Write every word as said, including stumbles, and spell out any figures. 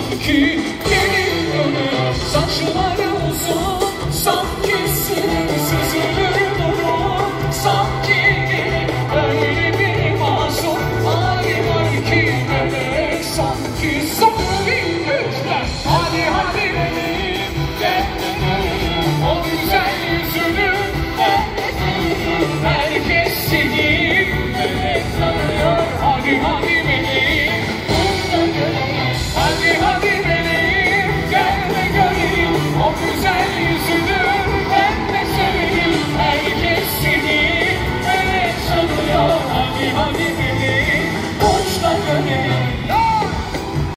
sanki gelin dönür. Saçları uzun sanki süzülür durur. Sanki gelin öyle bir masum hali var ki bebek sanki son.